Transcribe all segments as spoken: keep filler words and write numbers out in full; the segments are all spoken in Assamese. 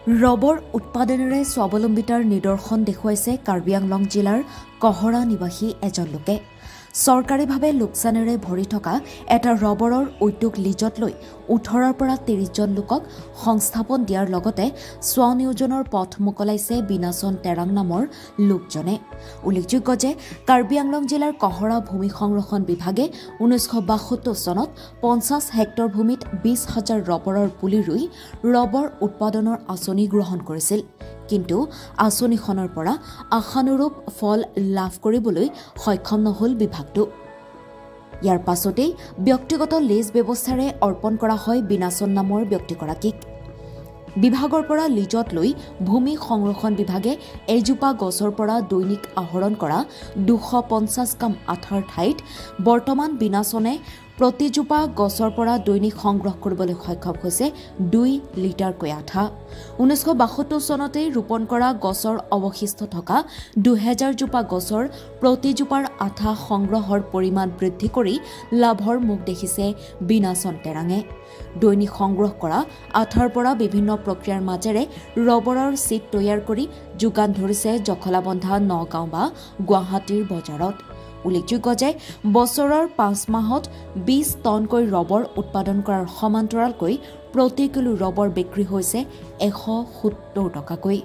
ৰবৰ উৎপাদনেৰে স্বাৱলম্বিতাৰ নিদৰ্শন দেখুৱাইছে কাৰ্বি আংলং জিলাৰ কহৰা নিবাসী এজন লোকে। চৰকাৰীভাৱে লোকচানেৰে ভৰি থকা এটা ৰবৰৰ উদ্যোগ লিজত লৈ ওঠৰৰ পৰা ত্ৰিশ জন লোকক সংস্থাপন দিয়াৰ লগতে স্বনিয়োজনৰ পথ মোকলাইছে বিনাচন তেৰাং নামৰ লোকজনে। উল্লেখযোগ্য যে কাৰ্বি আংলং জিলাৰ কহৰা ভূমি সংৰক্ষণ বিভাগে ঊনৈছশ বাসত্তৰ চনত পঞ্চাছ হেক্টৰ ভূমিত বিশ হাজাৰ ৰবৰৰ পুলি ৰুই ৰবৰ উৎপাদনৰ আঁচনি গ্ৰহণ কৰিছিল। কিন্তু আঁচনিখনৰ পৰা আশানুৰূপ ফল লাভ কৰিবলৈ সক্ষম নহল বিভাগটো। ইয়াৰ পাছতেই ব্যক্তিগত লিজ ব্যৱস্থাৰে অৰ্পণ কৰা হয় বিনাচন নামৰ ব্যক্তিগৰাকীক। বিভাগৰ পৰা লিজত লৈ ভূমি সংৰক্ষণ বিভাগে এজোপা গছৰ পৰা দৈনিক আহৰণ কৰা দুশ পঞ্চাছ গ্ৰাম আঠাৰ ঠাইত বৰ্তমান বিনাচনে প্ৰতিজোপা গছৰ পৰা দৈনিক সংগ্ৰহ কৰিবলৈ সক্ষম হৈছে দুই লিটাৰকৈ আঠা। ঊনৈছশ বাসত্তৰ চনতেই ৰোপণ কৰা গছৰ অৱশিষ্ট থকা দুহেজাৰ জোপা গছৰ প্ৰতিজোপাৰ আঠা সংগ্ৰহৰ পৰিমাণ বৃদ্ধি কৰি লাভৰ মুখ দেখিছে বিনাচন তেৰাঙে। দৈনিক সংগ্ৰহ কৰা আঠাৰ পৰা বিভিন্ন প্ৰক্ৰিয়াৰ মাজেৰে ৰবৰৰ চিট তৈয়াৰ কৰি যোগান ধৰিছে জখলাবন্ধা নগাঁও বা গুৱাহাটীৰ বজাৰত। উল্লেখযোগ্য যে বছৰৰ পাঁচ মাহত বিশ টনকৈ ৰবৰ উৎপাদন কৰাৰ সমান্তৰালকৈ প্ৰতি কিলো ৰবৰ বিক্ৰী হৈছে এশ সত্তৰ টকাকৈ।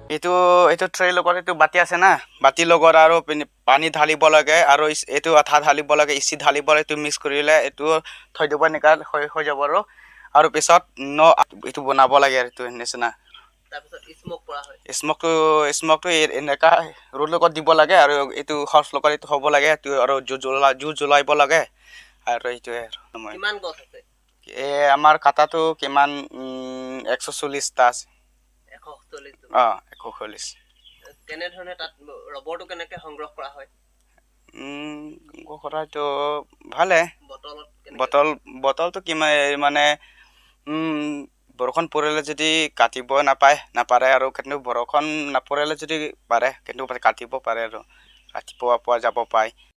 এইটো এইটো ট্ৰেৰ লগত এইটো বাতি আছে না বাতিৰ লগত আৰু পানী ঢালিব লাগে আৰু এইটো আঠা ঢালিব লাগে ইচি ঢালিব লাগে এইটো মিক্স কৰিলে এইটো থৈ দিব এনেকা হৈ যাব আৰু আৰু পিছত ন এইটো বনাব লাগে আৰু এইটো নিচিনা তাৰপিছত স্মক কৰা হয় স্মকটো স্মকটো এনেকা ৰ'দ লগত দিব লাগে আৰু এইটো খৰচ লগত এইটো হ'ব লাগে এইটো আৰু জুই জ্বলা জুই জ্বলাইব লাগে আৰু এইটোৱে আৰু কিমান গছ আছে এ আমাৰ কাটাটো কিমান একশ চল্লিছটা আছে এশ চল্লিছ অ এশ চল্লিছ কেনে ধৰণে তাত ৰবৰটো কেনেকৈ সংগ্ৰহ কৰা হয় উম কথাটো ভালে বটলত বটল বটলটো কিমান মানে উম বৰষুণ পৰিলে যদি কাটিব নাপায় নাপাৰে আৰু কিন্তু বৰষুণ নপৰিলে যদি পাৰে কিন্তু কাটিব পাৰে আৰু ৰাতিপুৱা পোৱা যাব পায়